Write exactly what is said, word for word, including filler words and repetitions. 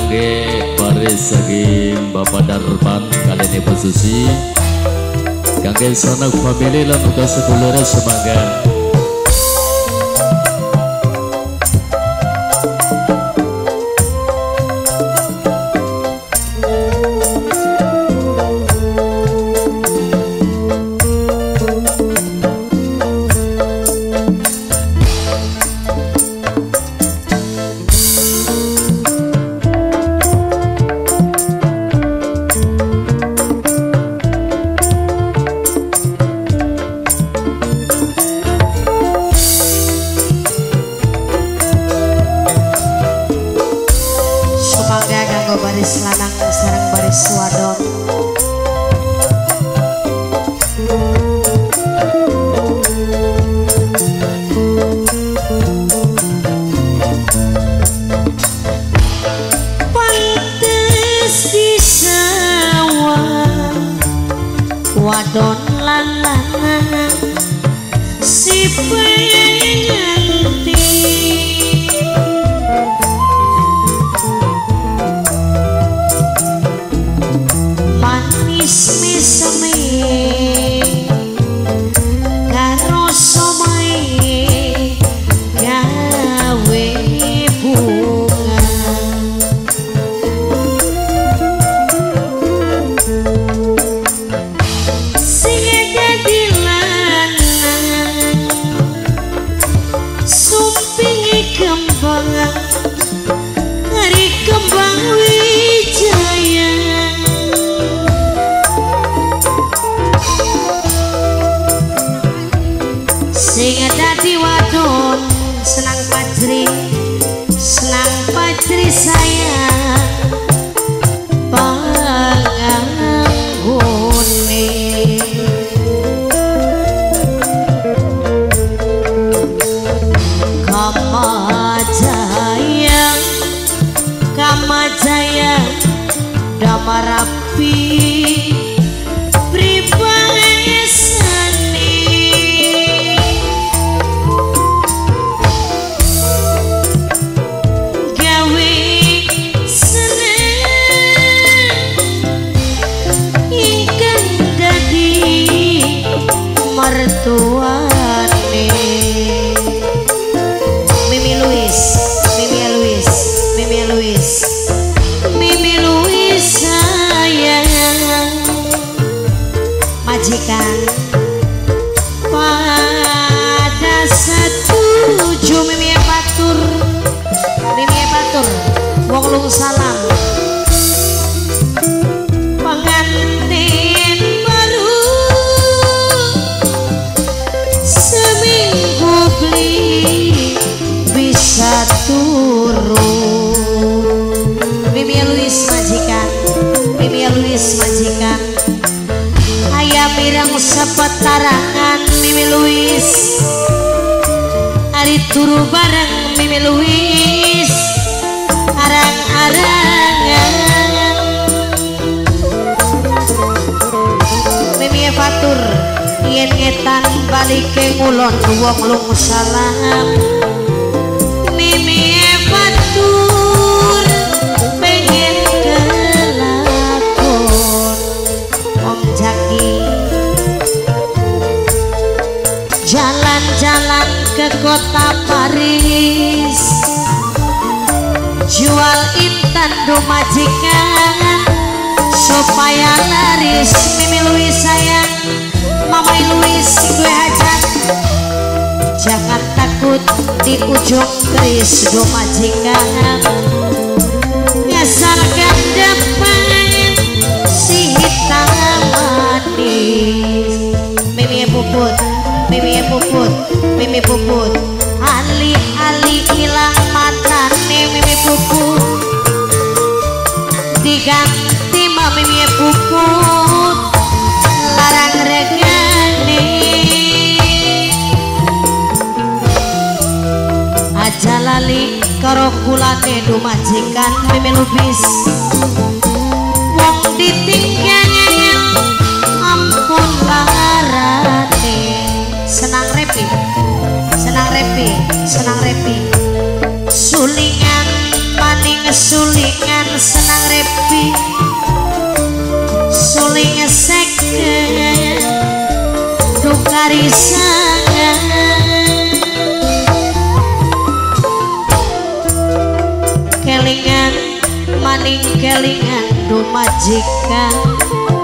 kangge baris saking Bapak Darpan kalian Ibu Susi kangge sanak family lan uga sedulur semangat. Baris lanang sareng baris wadon pantes di sawah wadon lan lanang si penganti meseme karo somae gawe bunga sing dadi lanang sumpinge kembang hari kembang wijaya sing dadi wadon senang pajri senang pajri sayang panganggone Kamajaya Kamajaya Damarapi mertuane Mimi Luis Mimi Luis Mimi Luis Mimi Luis sayang majikan pada setuju Mimi batur Mimi batur wong lung salam pengantin bisa turun Mimi Luis majikan Mimi Luis majikan ayam mirang sepetarangan Mimi Luis ari turu bareng Mimi Luis arang-arangan Mimi Fatur yen ngetan balik ke ngulon wong lung salam Mimi batur pengen kelakon Om Jaki jalan-jalan ke kota Paris jual intan do majikan supaya laris Mimi Luis sayang Mama Luis gue hajat jangan takut di ujung keris do majikan biasakan depan si hitam manis Mimi puput Mimi puput Mimi puput ali-ali hilang matane Mimi puput diganti ma Mimi puput larang regane aja lali karo kulane do majikan Mimi Lubis wong ditinggal ampun larane senang repi senang repi senang repi sulingan maning sulingan karisangan kelingan maning kelingan dumajikan